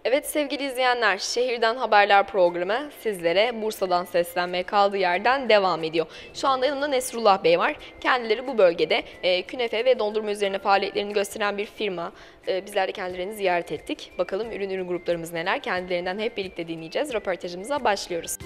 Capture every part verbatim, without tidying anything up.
Evet sevgili izleyenler, Şehirden Haberler programı sizlere Bursa'dan seslenmeye kaldığı yerden devam ediyor. Şu anda yanımda Nesrullah Bey var. Kendileri bu bölgede e, künefe ve dondurma üzerine faaliyetlerini gösteren bir firma. E, bizler de kendilerini ziyaret ettik. Bakalım ürün ürün gruplarımız neler? Kendilerinden hep birlikte dinleyeceğiz. Röportajımıza başlıyoruz.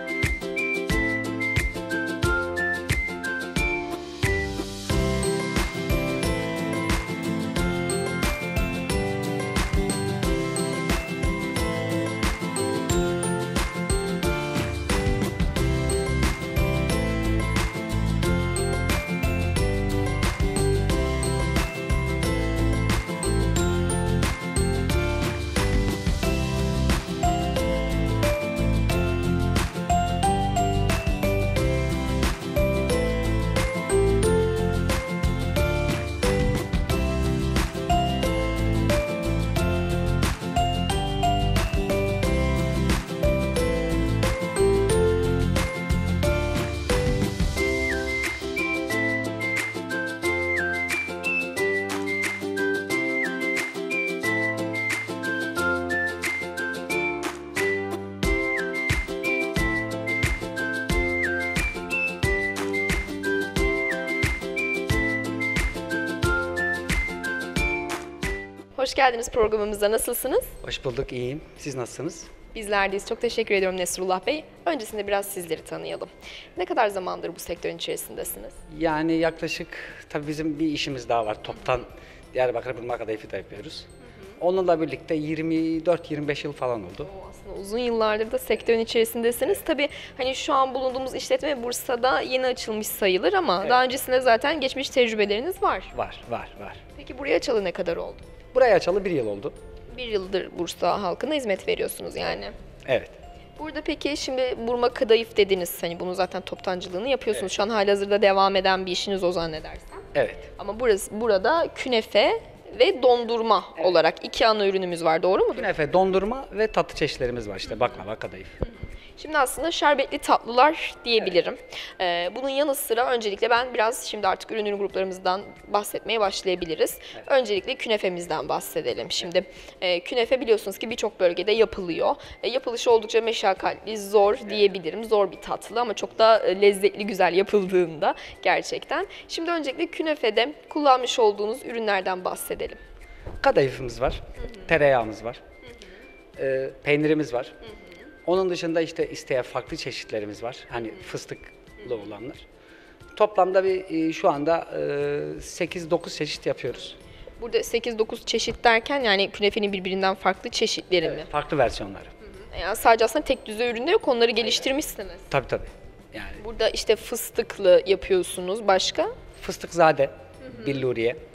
Hoş geldiniz programımıza. Nasılsınız? Hoş bulduk, iyiyim. Siz nasılsınız? Bizler deyiz. Çok teşekkür ediyorum Nesrullah Bey. Öncesinde biraz sizleri tanıyalım. Ne kadar zamandır bu sektörün içerisindesiniz? Yani yaklaşık, tabii bizim bir işimiz daha var. Toptan Diyarbakır Burma Kadayıfı da yapıyoruz. Hı hı. Onunla birlikte yirmi dört yirmi beş yıl falan oldu. O aslında uzun yıllardır da sektörün içerisindesiniz. Tabii hani şu an bulunduğumuz işletme Bursa'da yeni açılmış sayılır ama evet, daha öncesinde zaten geçmiş tecrübeleriniz var. Var, var, var. Peki buraya açalı ne kadar oldu? Buraya açalı bir yıl oldu. Bir yıldır Bursa halkına hizmet veriyorsunuz yani. Evet. Burada peki şimdi burma kadayıf dediniz. Hani bunun zaten toptancılığını yapıyorsunuz. Evet. Şu an halihazırda devam eden bir işiniz o zannedersem. Evet. Ama burası burada künefe ve dondurma evet, olarak iki ana ürünümüz var. Doğru mu? Künefe, dondurma ve tatlı çeşitlerimiz var işte. Baklava, kadayıf. Şimdi aslında şerbetli tatlılar diyebilirim. Evet. Ee, bunun yanı sıra öncelikle ben biraz şimdi artık ürün ürün gruplarımızdan bahsetmeye başlayabiliriz. Evet. Öncelikle künefemizden bahsedelim. Şimdi evet, e, künefe biliyorsunuz ki birçok bölgede yapılıyor. E, yapılışı oldukça meşakkatli, zor evet, diyebilirim. Zor bir tatlı ama çok da lezzetli, güzel yapıldığında gerçekten. Şimdi öncelikle künefede kullanmış olduğunuz ürünlerden bahsedelim. Kadayıfımız var, hı hı, tereyağımız var, hı hı, e, peynirimiz var. Hı hı. Onun dışında işte isteyen farklı çeşitlerimiz var. Hani fıstıklı olanlar. Toplamda bir şu anda sekiz dokuz çeşit yapıyoruz. Burada sekiz dokuz çeşit derken yani künefenin birbirinden farklı çeşitleri evet, mi? Farklı versiyonları. Hı hı. Yani sadece aslında tek düze üründe yok, onları geliştirmişsiniz. Tabii tabii. Yani burada işte fıstıklı yapıyorsunuz, başka? Fıstıkzade, hı hı, billuriye. Hı hı.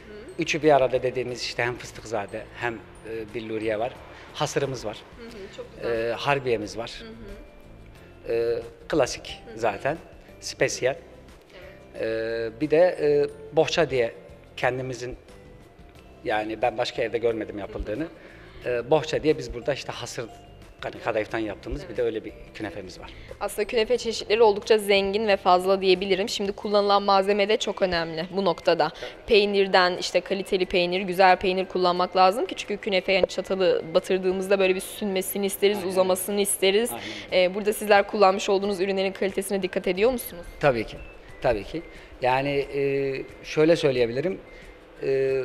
Üçü bir arada dediğimiz işte hem fıstıkzade hem e, billuriye var. Hasırımız var. Hı hı, çok güzel. E, harbiyemiz var. Hı hı. E, klasik, hı hı, zaten. Spesiyel. Evet. E, bir de e, bohça diye kendimizin, yani ben başka yerde görmedim yapıldığını. Hı hı. E, bohça diye biz burada işte hasır kadayıftan yaptığımız evet, bir de öyle bir künefemiz var. Aslında künefe çeşitleri oldukça zengin ve fazla diyebilirim. Şimdi kullanılan malzeme de çok önemli bu noktada. Evet. Peynirden işte kaliteli peynir, güzel peynir kullanmak lazım ki çünkü künefe yani çatalı batırdığımızda böyle bir sünmesini isteriz, aynen, uzamasını isteriz. Ee, burada sizler kullanmış olduğunuz ürünlerin kalitesine dikkat ediyor musunuz? Tabii ki, tabii ki. Yani e, şöyle söyleyebilirim. E,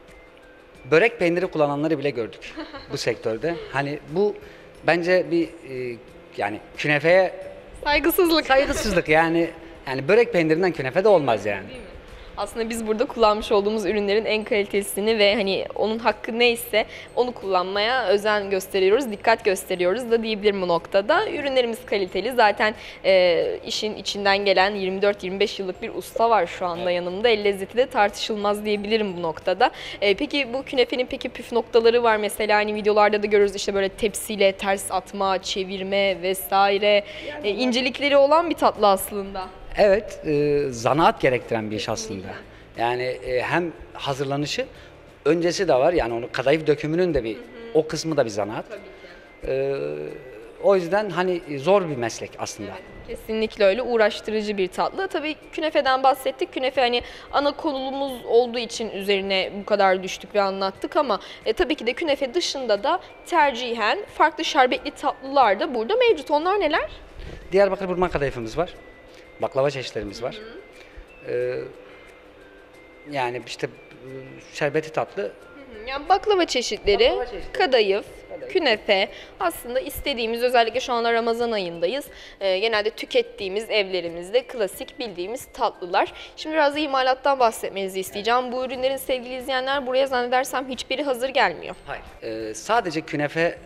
börek peyniri kullananları bile gördük bu sektörde. Hani bu bence bir e, yani künefeye saygısızlık. Saygısızlık yani yani börek peynirinden künefe de olmaz yani. Değil mi? Aslında biz burada kullanmış olduğumuz ürünlerin en kalitesini ve hani onun hakkı neyse onu kullanmaya özen gösteriyoruz, dikkat gösteriyoruz da diyebilirim bu noktada. Ürünlerimiz kaliteli. Zaten e, işin içinden gelen yirmi dört yirmi beş yıllık bir usta var şu anda evet, yanımda. El lezzeti de tartışılmaz diyebilirim bu noktada. E, peki bu künefenin peki püf noktaları var mesela hani videolarda da görürüz işte böyle tepsiyle ters atma, çevirme vesaire. E, incelikleri olan bir tatlı aslında. Evet, e, zanaat gerektiren bir iş aslında. Yani e, hem hazırlanışı, öncesi de var. Yani onu kadayıf dökümünün de bir, hı hı, o kısmı da bir zanaat. Tabii ki. E, o yüzden hani zor bir meslek aslında. Kesinlikle öyle, uğraştırıcı bir tatlı. Tabii künefeden bahsettik. Künefe hani ana konumuz olduğu için üzerine bu kadar düştük ve anlattık ama e, tabii ki de künefe dışında da tercihen farklı şerbetli tatlılar da burada mevcut. Onlar neler? Diyarbakır burma kadayıfımız var. Baklava çeşitlerimiz var. Ee, yani işte e, şerbeti tatlı. Yani baklava çeşitleri, Baklava çeşitleri. kadayıf, künefe aslında istediğimiz, özellikle şu anda Ramazan ayındayız. Ee, genelde tükettiğimiz evlerimizde klasik bildiğimiz tatlılar. Şimdi biraz da imalattan bahsetmenizi isteyeceğim. Bu ürünlerin sevgili izleyenler buraya zannedersem hiçbiri hazır gelmiyor. Hayır. Ee, sadece künefe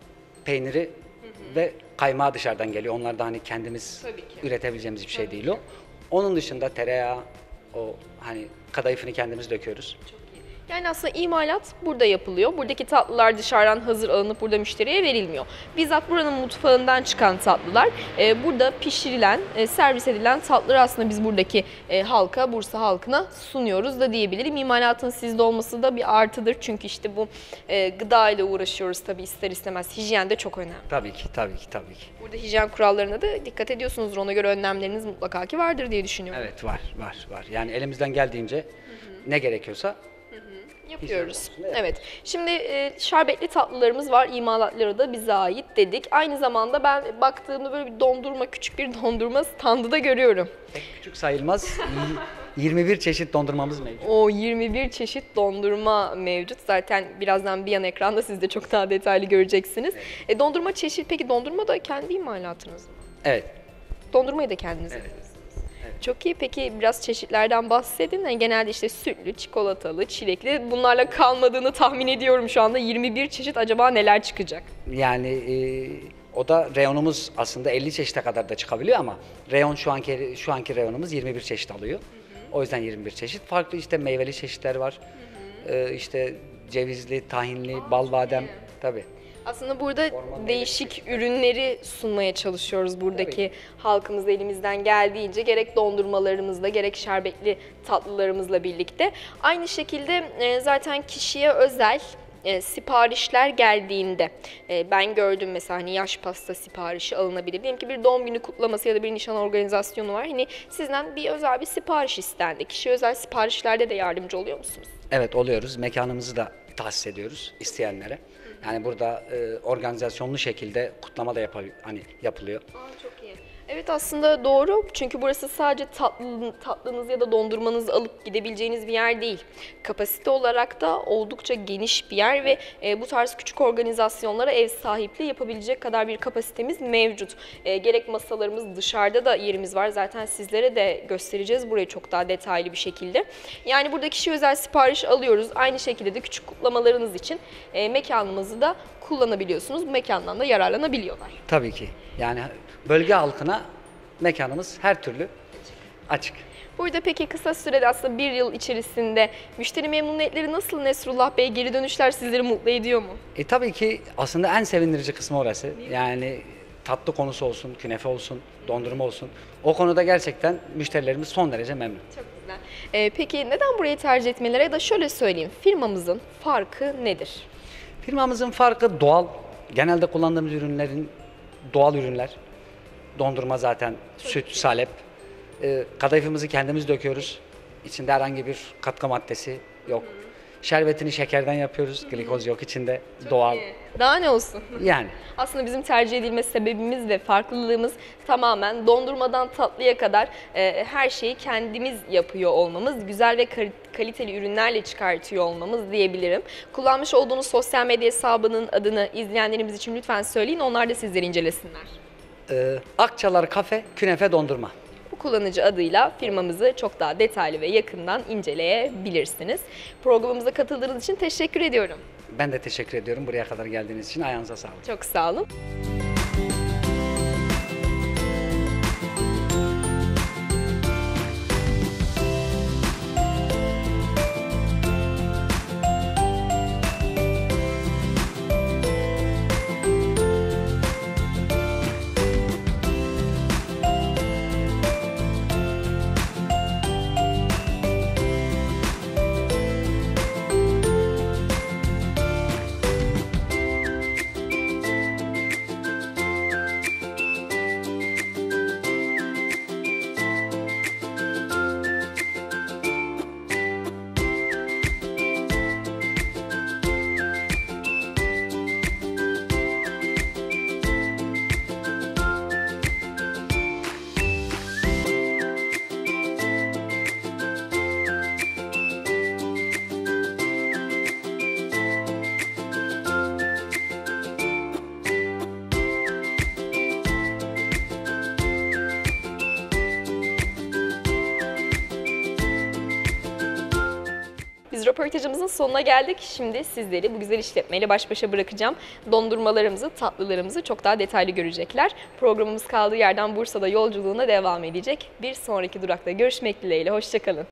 peyniri ve kaymağı dışarıdan geliyor. Onlar da hani kendimiz Tabii ki. üretebileceğimiz bir şey değil o. Onun dışında tereyağı, o hani kadayıfını kendimiz döküyoruz. Yani aslında imalat burada yapılıyor. Buradaki tatlılar dışarıdan hazır alınıp burada müşteriye verilmiyor. Bizzat buranın mutfağından çıkan tatlılar e, burada pişirilen, e, servis edilen tatlıları aslında biz buradaki e, halka, Bursa halkına sunuyoruz da diyebilirim. İmalatın sizde olması da bir artıdır. Çünkü işte bu e, gıda ile uğraşıyoruz tabii, ister istemez. Hijyen de çok önemli. Tabii ki, tabii ki, tabii ki. Burada hijyen kurallarına da dikkat ediyorsunuzdur. Ona göre önlemleriniz mutlaka ki vardır diye düşünüyorum. Evet, var, var, var. Yani elimizden geldiğince ne gerekiyorsa yapıyoruz. Evet. Evet. Şimdi e, şerbetli tatlılarımız var. İmalatları da bize ait dedik. Aynı zamanda ben baktığımda böyle bir dondurma, küçük bir dondurma standı da görüyorum. pek küçük sayılmaz. Y- yirmi bir çeşit dondurmamız mevcut. O yirmi bir çeşit dondurma mevcut. Zaten birazdan bir yan ekranda siz de çok daha detaylı göreceksiniz. E, dondurma çeşit, peki dondurma da kendi imalatınız mı? Evet. Dondurmayı da kendiniz Evet. yapıyorsunuz. Çok iyi. Peki biraz çeşitlerden bahsedin. Yani genelde işte sütlü, çikolatalı, çilekli, bunlarla kalmadığını tahmin ediyorum şu anda. yirmi bir çeşit, acaba neler çıkacak? Yani e, o da reyonumuz aslında elli çeşite kadar da çıkabiliyor ama reyon şu anki şu anki reyonumuz yirmi bir çeşit alıyor. Hı hı. O yüzden yirmi bir çeşit. Farklı işte meyveli çeşitler var. Hı hı. E, işte cevizli, tahinli, Aa, bal badem tabii. Aslında burada değişik ürünleri sunmaya çalışıyoruz buradaki Tabii. halkımıza elimizden geldiğince, gerek dondurmalarımızla gerek şerbetli tatlılarımızla birlikte. Aynı şekilde e, zaten kişiye özel e, siparişler geldiğinde e, ben gördüm mesela hani yaş pasta siparişi alınabilir. Diyelim ki bir doğum günü kutlaması ya da bir nişan organizasyonu var. Hani sizden bir özel bir sipariş istendi. Kişiye özel siparişlerde de yardımcı oluyor musunuz? Evet, oluyoruz. Mekanımızı da tahsis ediyoruz isteyenlere. Yani burada e, organizasyonlu şekilde kutlama da yapar, hani yapılıyor. Aa, çok iyi. Evet, aslında doğru. Çünkü burası sadece tatlı, tatlınız ya da dondurmanızı alıp gidebileceğiniz bir yer değil. Kapasite olarak da oldukça geniş bir yer ve e, bu tarz küçük organizasyonlara ev sahipliği yapabilecek kadar bir kapasitemiz mevcut. E, gerek masalarımız, dışarıda da yerimiz var. Zaten sizlere de göstereceğiz burayı çok daha detaylı bir şekilde. Yani burada kişi özel sipariş alıyoruz. Aynı şekilde de küçük kutlamalarınız için e, mekanımızı da kullanabiliyorsunuz. Bu mekandan da yararlanabiliyorlar. Tabii ki. Yani bölge halkına mekanımız her türlü açık. Burada peki kısa sürede, aslında bir yıl içerisinde müşteri memnuniyetleri nasıl Nesrullah Bey? Geri dönüşler sizleri mutlu ediyor mu? E tabii ki aslında en sevindirici kısmı orası. Yani tatlı konusu olsun, künefe olsun, dondurma olsun. O konuda gerçekten müşterilerimiz son derece memnun. Çok güzel. Ee, peki neden burayı tercih etmeleri, ya da şöyle söyleyeyim, firmamızın farkı nedir? Firmamızın farkı doğal. Genelde kullandığımız ürünlerin doğal ürünler. Dondurma zaten süt, salep. Ee, kadayıfımızı kendimiz döküyoruz. İçinde herhangi bir katkı maddesi yok. Şerbetini şekerden yapıyoruz. Glikoz yok içinde. Çok doğal. İyi. Daha ne olsun? Yani. Aslında bizim tercih edilme sebebimiz ve farklılığımız tamamen dondurmadan tatlıya kadar e, her şeyi kendimiz yapıyor olmamız, güzel ve kaliteli ürünlerle çıkartıyor olmamız diyebilirim. Kullanmış olduğunuz sosyal medya hesabının adını izleyenlerimiz için lütfen söyleyin, onlar da sizleri incelesinler. Ee, Akçalar Kafe Künefe Dondurma. Bu kullanıcı adıyla firmamızı çok daha detaylı ve yakından inceleyebilirsiniz. Programımıza katıldığınız için teşekkür ediyorum. Ben de teşekkür ediyorum buraya kadar geldiğiniz için. Ayağınıza sağlık. Çok sağ olun. röportajımızın sonuna geldik. Şimdi sizleri bu güzel işletmeyle baş başa bırakacağım. Dondurmalarımızı, tatlılarımızı çok daha detaylı görecekler. Programımız kaldığı yerden Bursa'da yolculuğuna devam edecek. Bir sonraki durakta görüşmek dileğiyle. Hoşçakalın.